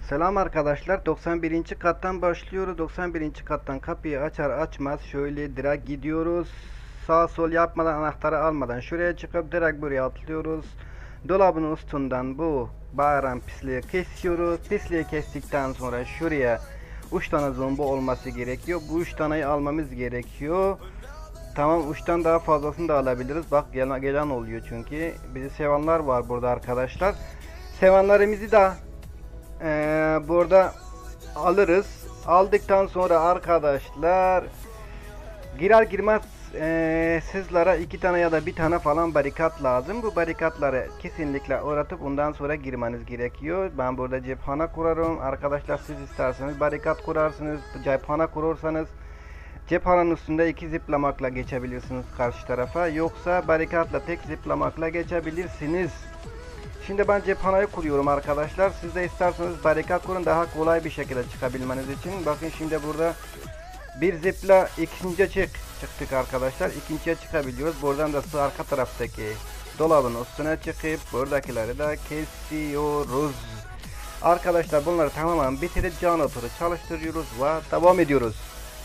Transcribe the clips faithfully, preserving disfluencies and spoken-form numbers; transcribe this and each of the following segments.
Selam arkadaşlar. doksan birinci kattan başlıyoruz. doksan birinci kattan kapıyı açar açmaz şöyle direkt gidiyoruz. Sağ sol yapmadan, anahtarı almadan şuraya çıkıp direkt buraya atlıyoruz. Dolabın üstünden bu bağıran pisliği kesiyoruz. Pisliği kestikten sonra şuraya üç tane zombi olması gerekiyor. Bu üç taneyi almamız gerekiyor. Tamam, uçtan daha fazlasını da alabiliriz. Bak gelen, gelen oluyor çünkü. Bizi sevenler var burada arkadaşlar. Sevenlerimizi de Ee, burada alırız. Aldıktan sonra arkadaşlar girer girmez ee, sizlere iki tane ya da bir tane falan barikat lazım. Bu barikatları kesinlikle uğratıp ondan sonra girmeniz gerekiyor. Ben burada cephane kurarım. Arkadaşlar siz isterseniz barikat kurarsınız. Cephane kurursanız cephanenin üstünde iki zıplamakla geçebilirsiniz karşı tarafa. Yoksa barikatla tek zıplamakla geçebilirsiniz. Şimdi ben cephaneyi kuruyorum arkadaşlar. Siz de isterseniz barikat kurun daha kolay bir şekilde çıkabilmeniz için. Bakın şimdi burada bir zipla ikinciye çık çıktık arkadaşlar. İkinciye çıkabiliyoruz. Buradan da şu arka taraftaki dolabın üstüne çıkıp buradakileri de kesiyoruz. Arkadaşlar bunları tamamen bitirip jeneratörü çalıştırıyoruz ve devam ediyoruz.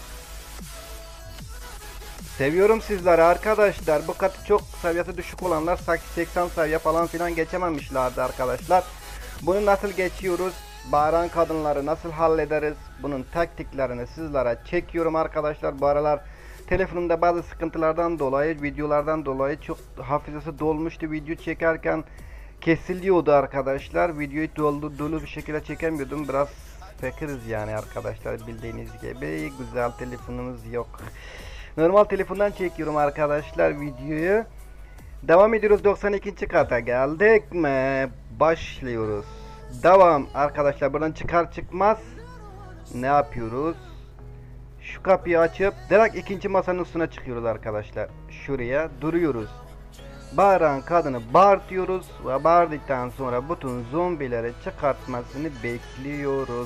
Seviyorum sizleri arkadaşlar. Bu katı çok seviyesi düşük olanlar seksen seviye falan filan geçememişlerdi arkadaşlar. Bunu nasıl geçiyoruz? Bağıran kadınları nasıl hallederiz? Bunun taktiklerini sizlere çekiyorum arkadaşlar. Bu aralar telefonumda bazı sıkıntılardan dolayı, videolardan dolayı çok hafızası dolmuştu. Video çekerken kesiliyordu arkadaşlar. Videoyu dolu dolu bir şekilde çekemiyordum. Biraz fakiriz yani arkadaşlar, bildiğiniz gibi. Güzel telefonumuz yok. Normal telefondan çekiyorum arkadaşlar videoyu. Devam ediyoruz. doksan ikinci kata geldik mi? Başlıyoruz. Devam arkadaşlar. Buradan çıkar çıkmaz ne yapıyoruz? Şu kapıyı açıp direkt ikinci masanın üstüne çıkıyoruz arkadaşlar. Şuraya duruyoruz. Bağıran kadını bağırtıyoruz ve bağırdıktan sonra bütün zombileri çıkartmasını bekliyoruz.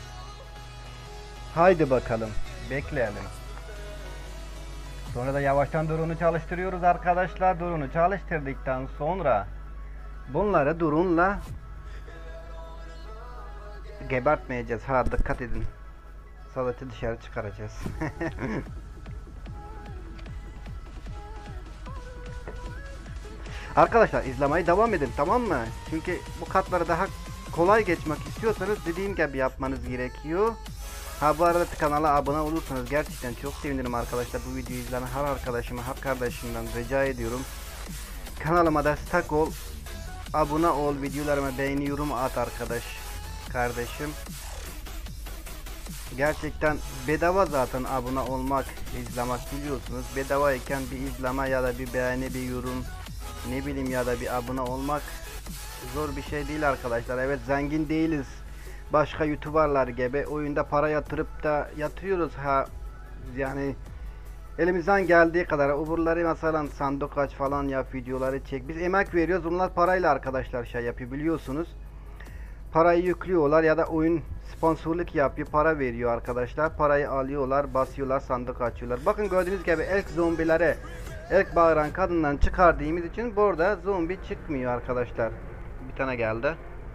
Haydi bakalım. Bekleyelim. Sonra da yavaştan drone'u çalıştırıyoruz arkadaşlar. Drone'u çalıştırdıktan sonra bunları drone'la gebertmeyeceğiz. Ha, dikkat edin. Sadece dışarı çıkaracağız. Arkadaşlar izlemeye devam edin, tamam mı? Çünkü bu katları daha kolay geçmek istiyorsanız dediğim gibi yapmanız gerekiyor. Ha, bu arada kanala abone olursanız gerçekten çok sevinirim arkadaşlar. Bu videoyu izleyen her arkadaşıma, her kardeşimden rica ediyorum. Kanalıma destek ol, abone ol, videolarıma beğeni, yorum at arkadaş, kardeşim. Gerçekten bedava zaten abone olmak, izlemek, biliyorsunuz. Bedava iken bir izleme ya da bir beğeni, bir yorum, ne bileyim ya da bir abone olmak zor bir şey değil arkadaşlar. Evet, zengin değiliz. Başka YouTuber'lar gibi oyunda para yatırıp da yatırıyoruz ha, yani elimizden geldiği kadar. Öbürleri mesela sandık aç falan yap, videoları çek, biz emek veriyoruz, bunlar parayla arkadaşlar şey yapıyor, biliyorsunuz. Parayı yüklüyorlar ya da oyun sponsorluk yapıyor, para veriyor arkadaşlar, parayı alıyorlar, basıyorlar, sandık açıyorlar. Bakın gördüğünüz gibi ilk zombileri, ilk bağıran kadından çıkardığımız için burada zombi çıkmıyor arkadaşlar. Bir tane geldi.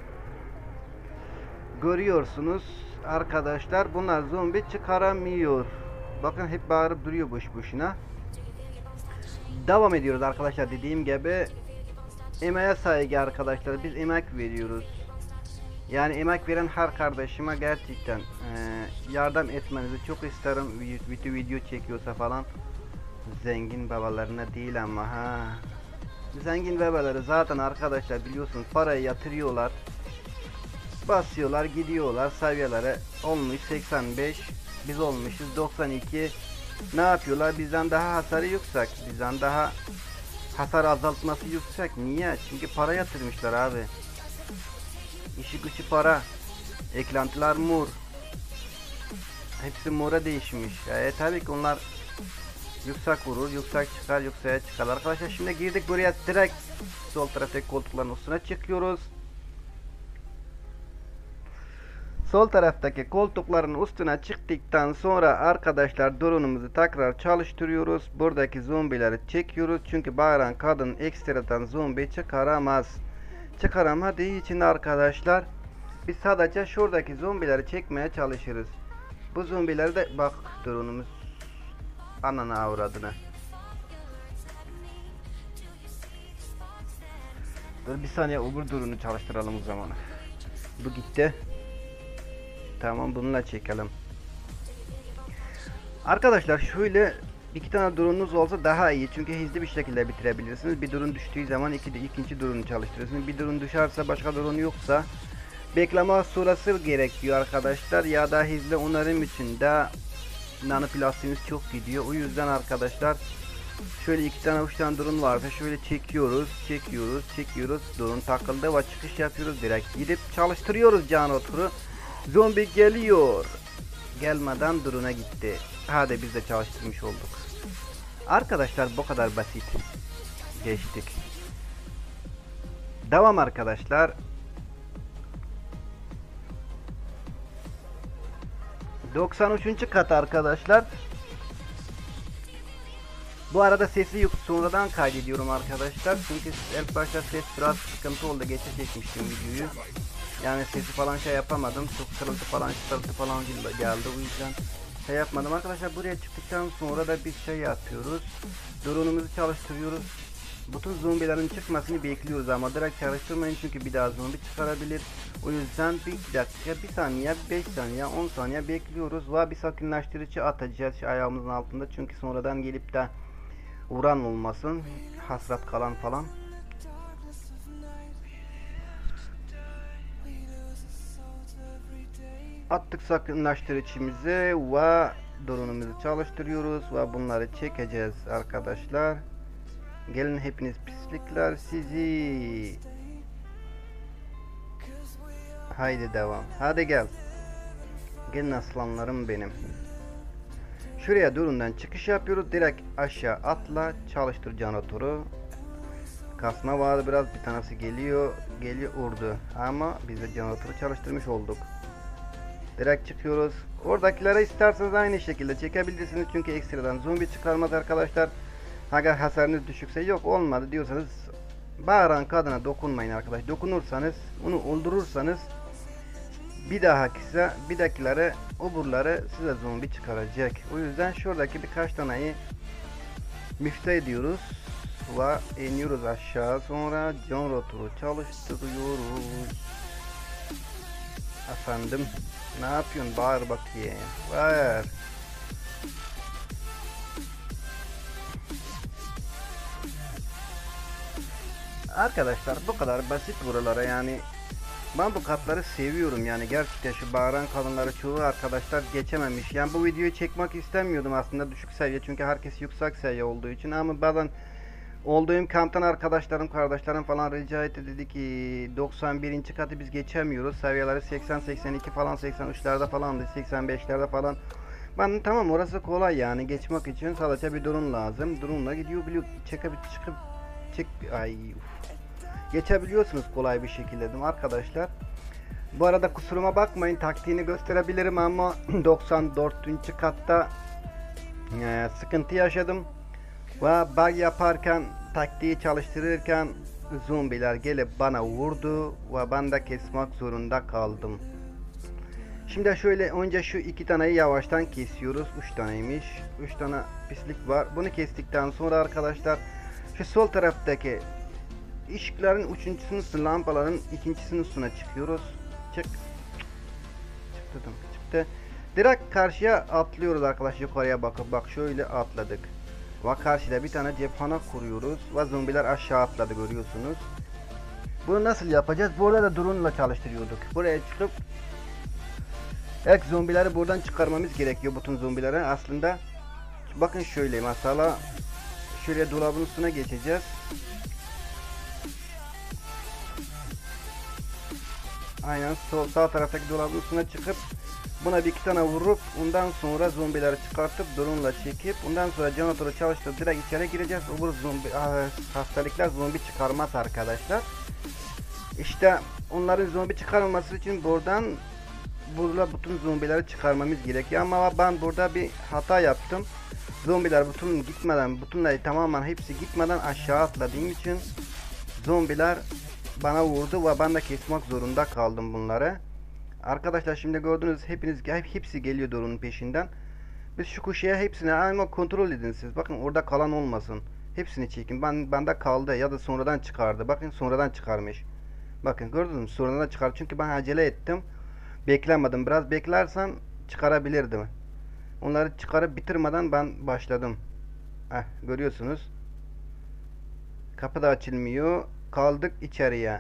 Görüyorsunuz arkadaşlar, bunlar zombi çıkaramıyor. Bakın hep bağırıp duruyor boş boşuna. Devam ediyoruz arkadaşlar, dediğim gibi emeğe saygı arkadaşlar, biz emek veriyoruz. Yani emek veren her kardeşime gerçekten e, yardım etmenizi çok isterim. Video video çekiyorsa falan, zengin babalarına değil ama ha. Zengin babaları zaten arkadaşlar biliyorsunuz parayı yatırıyorlar, basıyorlar, gidiyorlar, seviyelere olmuş seksen beş, biz olmuşuz doksan iki. Ne yapıyorlar? Bizden daha hasarı yüksek, bizden daha hasar azaltması yüksek. Niye? Çünkü para yatırmışlar abi. İşi gücü para, eklentiler mor, hepsi mora değişmiş. E, tabii ki onlar yüksek vurur, yüksek çıkar, yükseğe çıkar arkadaşlar. Şimdi girdik buraya, direkt sol taraftaki koltukların üstüne çıkıyoruz. Sol taraftaki koltukların üstüne çıktıktan sonra arkadaşlar drone'umuzu tekrar çalıştırıyoruz. Buradaki zombileri çekiyoruz. Çünkü bağıran kadın ekstradan zombi çıkaramaz. Çıkaramadığı için arkadaşlar Biz sadece şuradaki zombileri çekmeye çalışırız. Bu zombileri de bak drone'umuz anana avradına. Dur bir saniye öbür drone'u çalıştıralım o zaman. Bu gitti. Tamam bununla çekelim. Arkadaşlar şöyle iki tane drone'unuz olsa daha iyi çünkü hızlı bir şekilde bitirebilirsiniz. Bir drone düştüğü zaman iki, ikinci drone'u çalıştırırsınız. Bir drone düşerse başka drone yoksa bekleme süresi gerekiyor arkadaşlar ya da hızlı onarım için de nanoplastiğimiz çok gidiyor. O yüzden arkadaşlar şöyle iki tane üç tane drone varsa şöyle çekiyoruz, çekiyoruz, çekiyoruz. Drone takıldı ve çıkış yapıyoruz. Direkt gidip çalıştırıyoruz jeneratörü. Zombi geliyor. Gelmeden drone'a gitti. Hadi biz de çalıştırmış olduk. Arkadaşlar bu kadar basit. Geçtik. Devam arkadaşlar. doksan üçüncü kat arkadaşlar. Bu arada sesi yok sonradan kaydediyorum arkadaşlar. Çünkü ilk başta ses biraz sıkıntı oldu. Geçe çekmiştim videoyu. Yani sesi falan şey yapamadım. Çok sırıltı falan sırıltı falan geldi. O yüzden şey yapmadım. Arkadaşlar buraya çıktıktan sonra da biz şey yapıyoruz. Drone'umuzu çalıştırıyoruz. Bütün zombilerin çıkmasını bekliyoruz ama direkt çalıştırmayın çünkü bir daha zombi çıkarabilir. O yüzden bir dakika, bir saniye, beş saniye, on saniye bekliyoruz ve bir sakinleştirici atacağız şu ayağımızın altında çünkü sonradan gelip de vuran olmasın, hasrat kalan falan. Attık sakinleştiricimizi ve drone'umuzu çalıştırıyoruz ve bunları çekeceğiz arkadaşlar. Gelin hepiniz pislikler sizi. Haydi devam. Hadi gel. Gelin aslanlarım benim. Şuraya drone'dan çıkış yapıyoruz. Direkt aşağı atla. Çalıştır jeneratörü. Kasma vardı biraz. Bir tanesi geliyor. Geliyor urdu. Ama biz de jeneratörü çalıştırmış olduk. Direkt çıkıyoruz. Oradakilere isterseniz aynı şekilde çekebilirsiniz. Çünkü ekstradan zombi çıkarmaz arkadaşlar. Eğer hasarınız düşükse yok olmadı diyorsanız bağıran kadına dokunmayın arkadaş. Dokunursanız onu öldürürsanız bir dahakise bir dakilere öbürleri size zombi çıkaracak. O yüzden şuradaki birkaç taneyi müfte ediyoruz ve iniyoruz aşağı. Sonra jeneratörü çalıştırıyoruz. Efendim ne yapıyorsun? Bağır bakayım. Bağır. Arkadaşlar bu kadar basit buralara yani ben bu katları seviyorum yani gerçekten şu bağıran kadınları çoğu arkadaşlar geçememiş. Yani bu videoyu çekmek istemiyordum aslında düşük seviye çünkü herkes yüksek seviye olduğu için ama bazen olduğum kamptan arkadaşlarım kardeşlerim falan rica etti dedi ki doksan birinci katı biz geçemiyoruz seviyeleri seksen seksen iki falan seksen üçlerde falandı seksen beşlerde falan. Ben tamam orası kolay yani geçmek için sadece bir drone lazım drone'la gidiyor biliyor çekip çıkıp çek ay uf. Geçebiliyorsunuz kolay bir şekilde dedim arkadaşlar. Bu arada kusuruma bakmayın taktiğini gösterebilirim ama doksan dördüncü katta e, sıkıntı yaşadım. Ve bug yaparken taktiği çalıştırırken zombiler gelip bana vurdu ve ben de kesmek zorunda kaldım. Şimdi şöyle önce şu iki taneyi yavaştan kesiyoruz. Üç taneymiş. Üç tane pislik var. Bunu kestikten sonra arkadaşlar şu sol taraftaki ışıkların üçüncüsünün üstüne lampaların ikincisinin üstüne çıkıyoruz. Çık. Çıktı. Çıktı. Direkt karşıya atlıyoruz arkadaşlar yukarıya bakıp bak şöyle atladık. Ve karşıda bir tane cephane kuruyoruz ve zombiler aşağı atladı görüyorsunuz. Bunu nasıl yapacağız? Burada da drone ile çalıştırıyorduk. Buraya çıkıp ilk zombileri buradan çıkarmamız gerekiyor bütün zombileri aslında. Bakın şöyle mesela şöyle dolabın üstüne geçeceğiz. Aynen sol sağ taraftaki dolabın üstüne çıkıp buna bir iki tane vurup ondan sonra zombileri çıkartıp drone ile çekip ondan sonra jeneratörü çalıştırıp direkt içeri gireceğiz. Bu zombi hastalıklar zombi çıkarmaz arkadaşlar. İşte onların zombi çıkarmaması için buradan burada bütün zombileri çıkarmamız gerekiyor ama ben burada bir hata yaptım. Zombiler bütün gitmeden, bütünleri tamamen hepsi gitmeden aşağı atladığım için zombiler bana vurdu ve ben de kesmek zorunda kaldım bunları. Arkadaşlar şimdi gördünüz, hepiniz hep, hepsi geliyordu onun peşinden. Biz şu kuşaya hepsini ama kontrol edin siz. Bakın orada kalan olmasın. Hepsini çekin. Ben bende kaldı ya da sonradan çıkardı. Bakın sonradan çıkarmış. Bakın gördünüz mü? Sonradan çıkardı. Çünkü ben acele ettim. Beklemedim. Biraz beklersem çıkarabilirdim. Onları çıkarıp bitirmeden ben başladım. Heh, görüyorsunuz. Kapı da açılmıyor. Kaldık içeriye.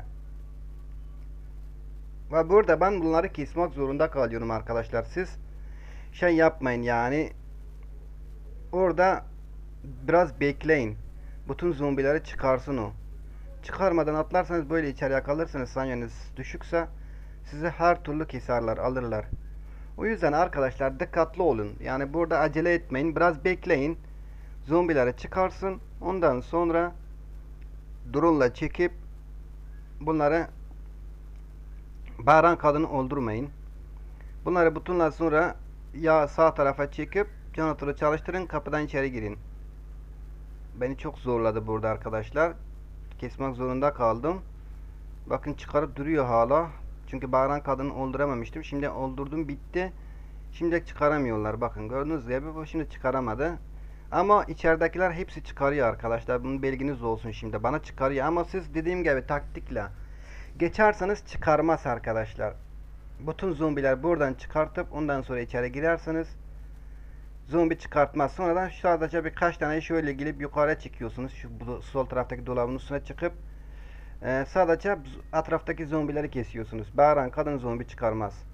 Ve burada ben bunları kesmek zorunda kalıyorum arkadaşlar. Siz şey yapmayın yani. Orada biraz bekleyin. Bütün zombileri çıkarsın o. Çıkarmadan atlarsanız böyle içeriye kalırsınız. Sanyeniz düşükse sizi her türlü keserler, alırlar. O yüzden arkadaşlar dikkatli olun. Yani burada acele etmeyin. Biraz bekleyin. Zombileri çıkarsın. Ondan sonra drone'la çekip bunları bağıran kadını öldürmeyin. Bunları bütünler sonra ya sağ tarafa çekip jeneratörü çalıştırın, kapıdan içeri girin. Beni çok zorladı burada arkadaşlar. Kesmek zorunda kaldım. Bakın çıkarıp duruyor hala. Çünkü bağıran kadını öldürememiştim. Şimdi öldürdüm, bitti. Şimdi çıkaramıyorlar. Bakın gördüğünüz gibi bu şimdi çıkaramadı. Ama içeridekiler hepsi çıkarıyor arkadaşlar. Bunun bilginiz olsun şimdi. Bana çıkarıyor ama siz dediğim gibi taktikle geçerseniz çıkarmaz arkadaşlar. Bütün zombiler buradan çıkartıp ondan sonra içeri girerseniz zombi çıkartmaz. Sonradan sadece birkaç tane şöyle gelip yukarı çıkıyorsunuz. Şu sol taraftaki dolabın üstüne çıkıp e, sadece etraftaki zombileri kesiyorsunuz. Bağıran kadın zombi çıkarmaz.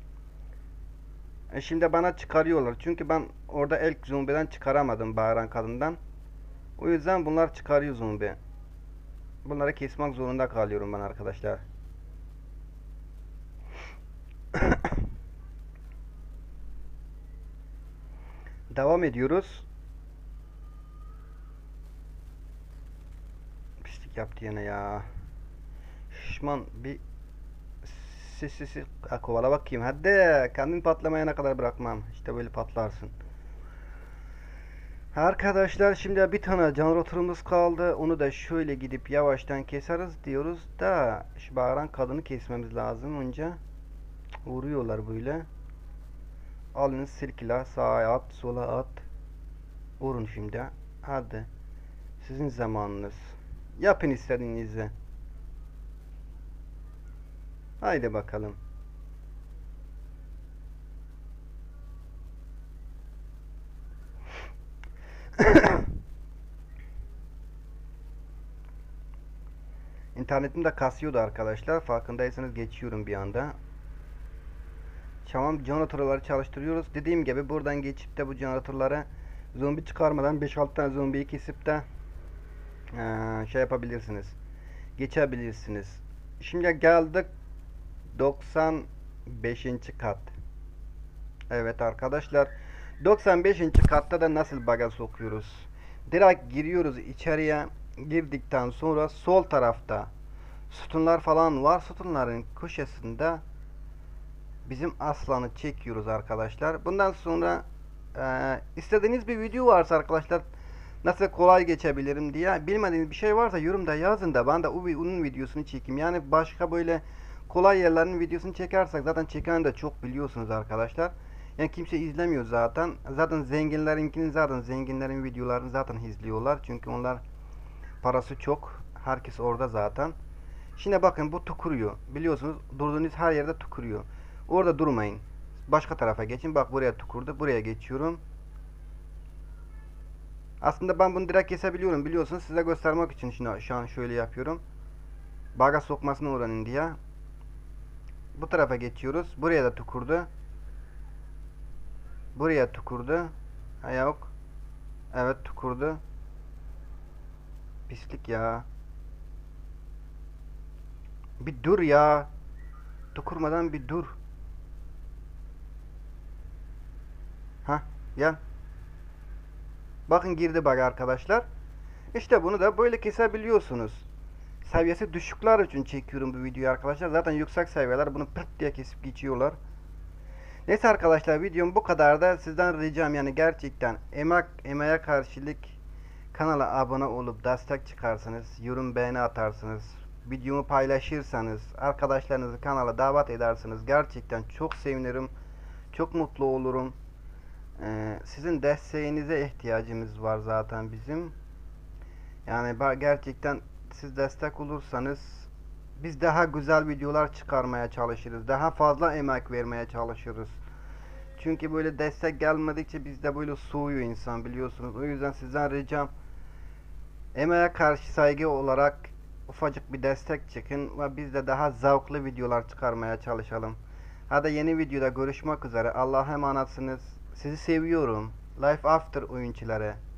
E şimdi bana çıkarıyorlar. Çünkü ben orada ilk zombiden çıkaramadım, bağıran kadından. O yüzden bunlar çıkarıyor zombi. Bunları kesmek zorunda kalıyorum ben arkadaşlar. Devam ediyoruz. Pislik yaptı yine ya. Şişman bir sis sis sis. Ha, kovala bakayım. Hadi kendin patlamayana kadar bırakmam. İşte böyle patlarsın. Arkadaşlar şimdi bir tane jeneratörümüz kaldı. Onu da şöyle gidip yavaştan keseriz diyoruz da şu bağıran kadını kesmemiz lazım önce. Vuruyorlar böyle. Alın silkila, sağa at, sola at. Vurun şimdi. Hadi. Sizin zamanınız. Yapın istediğinizi. Haydi bakalım. İnternetim de kasıyordu arkadaşlar. Farkındaysanız geçiyorum bir anda. Tamam, jeneratörleri çalıştırıyoruz. Dediğim gibi buradan geçip de bu jeneratörlere zombi çıkarmadan beş altı tane zombiyi kesip de ee, şey yapabilirsiniz. Geçebilirsiniz. Şimdi geldik doksan beşinci kat. Evet arkadaşlar. doksan beşinci katta da nasıl baga sokuyoruz? Direkt giriyoruz içeriye. Girdikten sonra sol tarafta sütunlar falan var. Sütunların köşesinde bizim aslanı çekiyoruz arkadaşlar. Bundan sonra e, istediğiniz bir video varsa arkadaşlar, nasıl kolay geçebilirim diye bilmediğiniz bir şey varsa yorumda yazın da ben de onun videosunu çekeyim. Yani başka böyle kolay yerlerin videosunu çekersek zaten çeken de çok biliyorsunuz arkadaşlar. Yani kimse izlemiyor zaten. Zaten zenginlerinkini zaten zenginlerin videolarını zaten izliyorlar. Çünkü onlar parası çok. Herkes orada zaten. Şimdi bakın bu tukuruyor. Biliyorsunuz durduğunuz her yerde tukuruyor. Orada durmayın. Başka tarafa geçin. Bak buraya tukurdu. Buraya geçiyorum. Aslında ben bunu direkt kesebiliyorum. Biliyorsunuz size göstermek için şimdi şu an şöyle yapıyorum. Baga sokmasını öğrenin diye. Bu tarafa geçiyoruz. Buraya da tukurdu. Buraya tukurdu. Ha yok. Evet tukurdu. Pislik ya. Bir dur ya. Tukurmadan bir dur. Ha gel. Bakın girdi bak arkadaşlar. İşte bunu da böyle kesebiliyorsunuz. Seviyesi düşükler için çekiyorum bu videoyu arkadaşlar. Zaten yüksek seviyeler bunu pırt diye kesip geçiyorlar. Neyse arkadaşlar, videom bu kadar da sizden ricam yani gerçekten emek emeğe karşılık kanala abone olup destek çıkarsanız, yorum beğeni atarsınız. videomu paylaşırsanız, arkadaşlarınızı kanala davet ederseniz gerçekten çok sevinirim. Çok mutlu olurum. Ee, sizin desteğinize ihtiyacımız var zaten bizim. Yani ba- gerçekten siz destek olursanız biz daha güzel videolar çıkarmaya çalışırız. Daha fazla emek vermeye çalışırız. Çünkü böyle destek gelmedikçe bizde böyle soğuyor insan, biliyorsunuz. O yüzden sizden ricam, emeğe karşı saygı olarak ufacık bir destek çıkın ve biz de daha zevkli videolar çıkarmaya çalışalım. Hadi yeni videoda görüşmek üzere. Allah'a emanetsiniz. Sizi seviyorum. Life After oyuncuları.